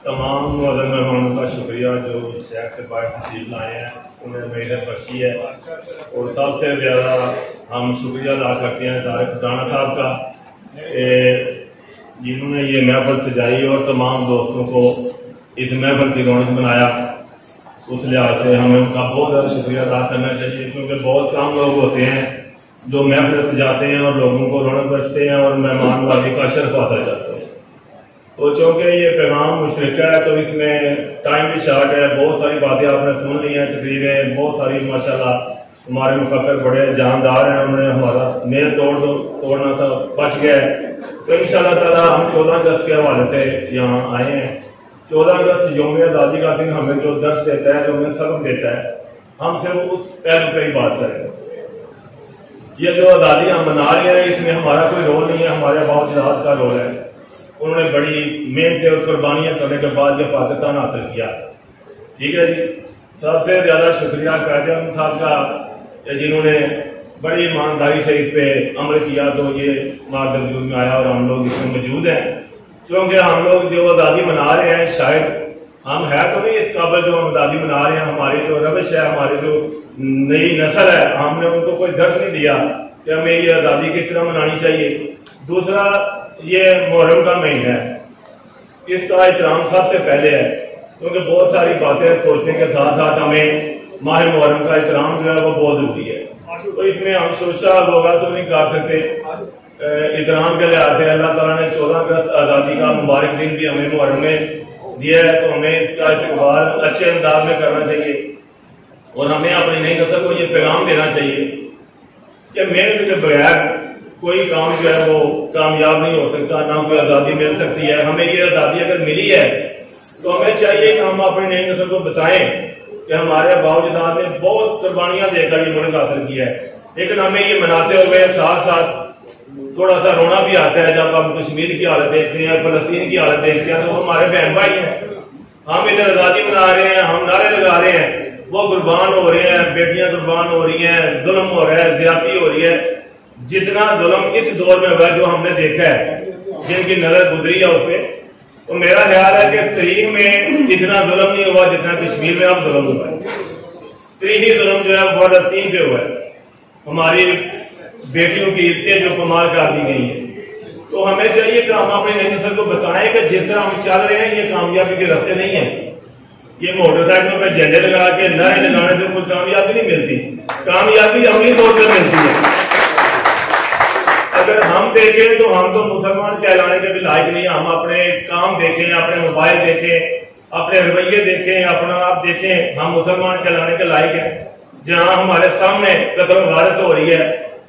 तमाम मुअज़्ज़िज़ मेहमानों का शुक्रिया जो शहर से बाहर तशरीफ लाए हैं, उन्हें मेहनत बख्शी है। और सबसे ज़्यादा हम शुक्रिया अदा करते हैं तारिक खुटाना साहब का, जिन्होंने ये महफिल सजाई और तमाम दोस्तों को इस महफिल की रौनक बनाया। उस लिहाज से हमें उनका बहुत ज़्यादा शुक्रिया अदा करना चाहिए, क्योंकि बहुत कम लोग होते हैं जो महफिल सजाते हैं और लोगों को रौनक बख्शते हैं और मेहमान नवाज़ी का शर्फ हासिल करते हैं। तो चूँकि ये पैगाम मुश्तरका है तो इसमें टाइम भी शॉर्ट है। बहुत सारी बातें आपने सुन ली हैं, तकरीरें बहुत सारी माशाल्लाह हमारे मुफक्कर बड़े जानदार हैं, उन्होंने हमारा मेल तोड़ना था बच गया है। तो इंशाअल्लाह ताला हम 14 अगस्त के हवाले से यहाँ आए हैं। 14 अगस्त यौम आज़ादी का दिन हमें जो दर्श देता है, जो हमें सबक देता है, हम सिर्फ उस पहलू पर ही बात करेंगे। ये जो आज़ादी हम मना रहे हैं इसमें हमारा कोई रोल नहीं है, हमारे बावजूद का रोल है। उन्होंने बड़ी मेहनत और कुर्बानियां करने के बाद जब पाकिस्तान हासिल किया। ठीक है जी, सबसे ज्यादा शुक्रिया कायदे साहब का, जिन्होंने बड़ी ईमानदारी से इस पे अमल किया तो ये मार्ग वजूद में आया और हम लोग इसमें मौजूद हैं। क्योंकि हम लोग जो आज़ादी मना रहे हैं, शायद हम है तो नहीं इस काबिल जो हम आज़ादी मना रहे हैं। हमारी जो रविश है, हमारी जो नई नस्ल है, हमने उनको कोई दर्श नहीं दिया कि हमें ये आज़ादी किस तरह मनानी चाहिए। दूसरा, ये मुहर्रम का महीना है, इसका एहतराम सबसे पहले है, क्योंकि बहुत सारी बातें सोचने के साथ साथ हमें माह मुहर्रम का एहतराम जो है वो बहुत जरूरी है। तो इसमें हम सोचा होगा तो नहीं कर सकते। एहतराम के लिहाज से अल्लाह ताला ने 14 अगस्त आज़ादी का मुबारक दिन भी हमें मुहर्रम में दिया है, तो हमें इसका इस्तकबाल अच्छे अंदाज में करना चाहिए और हमें अपनी नई नस्ल को ये पैगाम देना चाहिए कि मेहनत के बगैर कोई काम जो है वो कामयाब नहीं हो सकता, ना कोई आज़ादी मिल सकती है। हमें ये आज़ादी अगर मिली है तो हमें चाहिए कि हम अपनी नई नस्ल को बताएं कि हमारे बावजूद ने बहुत कुर्बानियां देकर ये मुल्क हासिल किया है। लेकिन हमें ये मनाते हुए साथ साथ थोड़ा सा रोना भी आता है जब हम कश्मीर की हालत देखते हैं, फलस्तीन की हालत देखते हैं, तो हमारे बहन भाई हैं। हम इधर आज़ादी मना रहे हैं, हम नारे लगा रहे हैं, वो कुर्बान हो रहे हैं, बेटियां कुर्बान हो रही हैं, जुल्म हो रहा है, ज्यादती हो रही है। जितना जुल्म इस दौर में हुआ जो हमने देखा है, जिनकी नजर गुजरी है उस पर, तो मेरा ख्याल है कि तारीख में इतना जुल्म नहीं हुआ जितना कश्मीर में अब जुल्म हुआ है। तारीखी जुल्म जो है फलस्तीन पे हुआ है, हमारी बेटियों की इज्जतें जो कमाल कर दी गई है। तो हमें चाहिए कि हम अपनी नई नस्ल को बताएं कि जिस तरह हम चल रहे हैं ये कामयाबी के रास्ते नहीं है। ये मोटरसाइकिलों पर झंडे लगा के नारे लगाने से कुछ कामयाबी नहीं मिलती, कामयाबी अमली तौर पर मिलती है। अगर हम देखें तो हम तो मुसलमान कहलाने के भी लायक नहीं है। हम अपने काम देखें, अपने मोबाइल देखें, अपने रवैये देखें, अपना आप देखें, हम मुसलमान कहलाने के लायक हैं। जहां हमारे सामने कत्ल गारत हो रही है,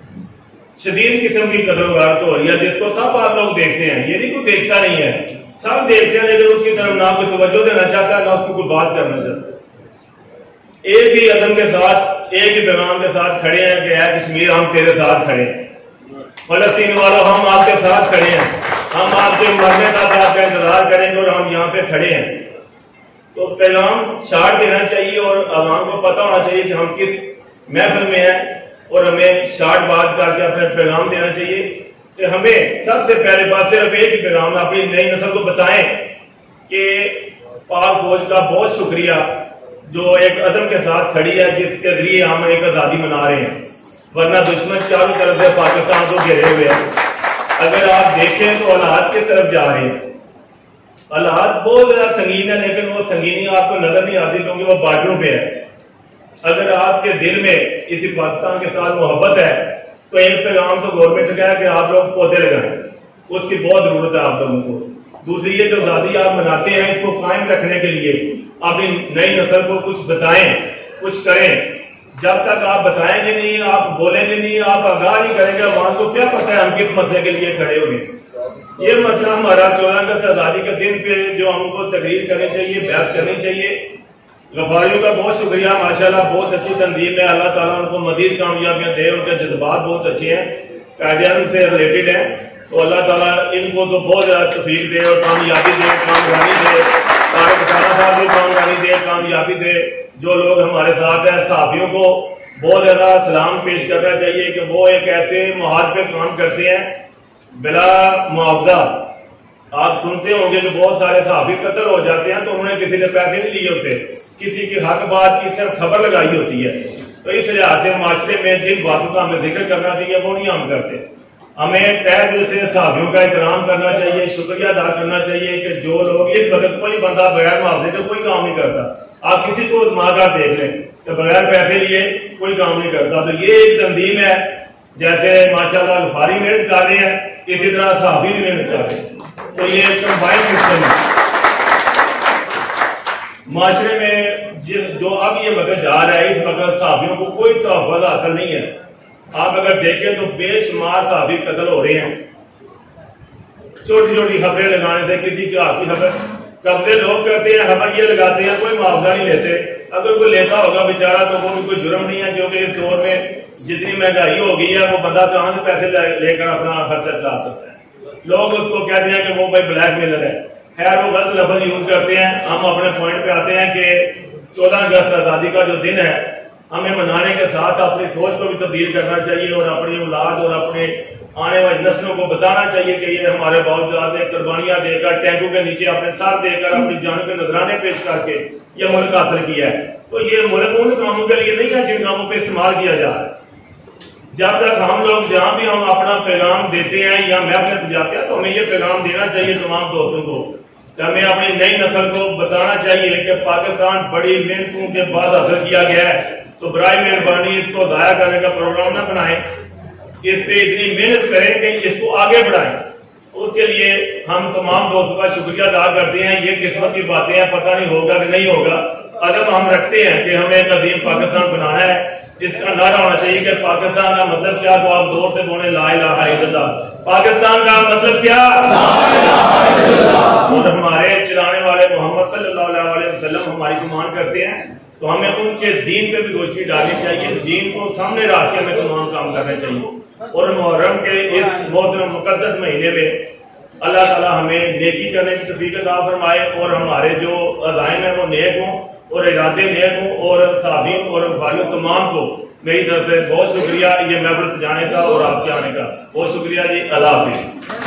शदीद किस्म की कत्ल गारत हो रही है, जिसको सब आप लोग देखते हैं, ये नहीं कोई देखता नहीं है, सब देखते हैं, लेकिन उसकी तरफ ना कोई तवज्जो देना चाहता, ना उसकी कोई बात करना चाहता। एक ही अदम के साथ, एक ही पैगाम के साथ खड़े हैं कि है कश्मीर, हम तेरे साथ खड़े हैं। फलस्तीन वालों, हम आपके साथ खड़े हैं, हम आपके मरने तक आपका इंतजार करेंगे और हम यहाँ पे खड़े हैं। तो पैगाम शार्ट देना चाहिए और आवाम को पता होना चाहिए कि हम किस महफिल में हैं, और हमें शार्ट बात करके अपने पैगाम देना चाहिए कि हमें सबसे पहले बात सिर्फ एक ही पैगाम अपनी नई नस्ल को बताएं कि पाक फौज का बहुत शुक्रिया जो एक अज़म के साथ खड़ी है, जिसके जरिए हम एक आज़ादी मना रहे हैं। वरना दुश्मन चारों तरफ से पाकिस्तान को घेरे हुए हैं। अगर आप देखें तो हालात की तरफ जा रहे हैं, हालात बहुत ज्यादा संगीन है, लेकिन वो संगीनी आपको नजर नहीं आती क्योंकि वो बॉर्डरों पे है। अगर आपके दिल में इसी पाकिस्तान के साथ मोहब्बत है तो एक पैगाम तो गवर्नमेंट का है कि आप लोग पौधे लगाएं, उसकी बहुत जरूरत है आप लोगों को। दूसरी, ये जो आजादी आप मनाते हैं इसको कायम रखने के लिए अपनी नई नस्ल को कुछ बताएं, कुछ करें। जब तक आप बताएंगे नहीं, आप बोलेंगे नहीं, आप आगाह नहीं करेंगे, वहां को क्या पता है हम किस मसले के लिए खड़े होंगे। ये मसला हमारा 14 अगस्त आजादी के दिन पे जो हमको तकरीर करनी चाहिए, बहस करनी चाहिए। गफारियों का बहुत शुक्रिया, माशाल्लाह बहुत अच्छी तंजीम है, अल्लाह ताला उनको मजीद कामयाबियां दे, उनके जज्बात बहुत अच्छे हैं, कायदे से रिलेटेड है। तो अल्लाह ताला इनको तो बहुत ज्यादा तौफीक दे और कामयाबी दे, कामयाबी दे, तारिक खुटाना साहब को कामयाबी दे, कामयाबी दे। जो लोग हमारे साथ हैं, सहाफियों को बहुत ज्यादा सलाम पेश करना चाहिए कि वो एक ऐसे मुहाज पे काम करते हैं बिला मुआवजा, आप सुनते होंगे कि बहुत सारे सहाबी कत्ल हो जाते हैं तो उन्होंने किसी ने पैसे नहीं लिए होते, किसी के हक बात की सिर्फ खबर लगाई होती है। तो इस लिहाज से माशरे में जिन बातों का हमें जिक्र करना चाहिए वो नहीं हम करते। हमें तय दिल से सहाबियों का एहतराम करना चाहिए, शुक्रिया अदा करना चाहिए कि जो लोग इस वक्त कोई बंदा बगैर मुआवजे से कोई काम नहीं करता। आप किसी को आजमाकर देख लें तो बगैर पैसे लिए कोई काम नहीं करता। तो ये एक तंजीम है, जैसे माशाल्लाह गफारी मेहनत कर रहे हैं इसी तरह सहाबी भी मेहनत कर रहे हैं। तो ये कंबाइंड सिस्टम है। माशरे में जो अब ये वक्त जा रहा है, इस वक्त सहाबियों को कोई तहफ़्फ़ुज़ हासिल नहीं है। आप अगर देखें तो बेशुमार सहाबी कत्ल हो रहे हैं, छोटी छोटी खबरें लगाने से। किसी की आपकी खबर कब्जे लोग करते हैं, खबर ये लगाते हैं, कोई मुआवजा नहीं लेते। अगर कोई लेता होगा बेचारा तो वो भी कोई जुर्म नहीं है, क्योंकि इस दौर में जितनी महंगाई हो गई है वो बंदा कहां से पैसे लेकर अपना खर्चा चला सकता है। लोग उसको कहते हैं कि वो भाई ब्लैकमेलर है। खैर वो गलत लफ्ज यूज करते हैं। हम अपने पॉइंट पे आते हैं कि 14 अगस्त आजादी का जो दिन है, हमें मनाने के साथ अपनी सोच को भी तब्दील करना चाहिए और अपनी औलाद और अपने आने वाली नस्लों को बताना चाहिए कि ये हमारे बावजूद ने कुर्बानियां देकर, टैंकों के नीचे अपने साथ देकर, अपनी जान के नजराने पेश करके ये मुल्क हासिल किया है। तो ये मुल्क उन कामों के लिए नहीं है जिन कामों पर इस्तेमाल किया जा रहा है। जब तक हम लोग जहां भी हम अपना पैगाम देते हैं या महफिल से जाते हैं तो हमें ये पैगाम देना चाहिए तमाम दोस्तों को, हमें अपनी नई नस्ल को बताना चाहिए कि पाकिस्तान बड़ी मेहनतों के बाद हासिल किया गया है। तो बराए मेहरबानी इसको जाया करने का प्रोग्राम न बनाएं, इस पे इतनी मेहनत करें कि इसको आगे बढ़ाएं। उसके लिए हम तमाम दोस्तों का शुक्रिया अदा करते हैं। ये किस्मत की बातें हैं, पता नहीं होगा कि नहीं होगा। अगर हम रखते हैं कि हमें एक अजीम पाकिस्तान बनाना है, इसका नारा होना चाहिए कि पाकिस्तान का मतलब क्या, तो आप जोर से बोले ला इलाहा इल्लल्लाह। पाकिस्तान का मतलब क्या, ला इलाहा इल्लल्लाह। और हमारे चलाने वाले मोहम्मद सल्लल्लाहु अलैहि वसल्लम हमारी गुमान करते हैं, तो हमें उनके दीन पे भी रोशनी डालनी चाहिए। दीन को सामने रख के हमें तमाम काम करने चाहिए। और मुहर्रम के इस मोहतरम मुकद्दस महीने में अल्लाह ताला हमें नेकी करने की तौफीक अता फरमाए और हमारे जो अज़ाइम है वो नेक हों और इरादे नेक हों। और साफियों और भाइयों तमाम को मेरी तरफ से बहुत शुक्रिया ये महफिल सजाने का और आपके आने का। बहुत शुक्रिया जी। अल्लाह हाफिज़।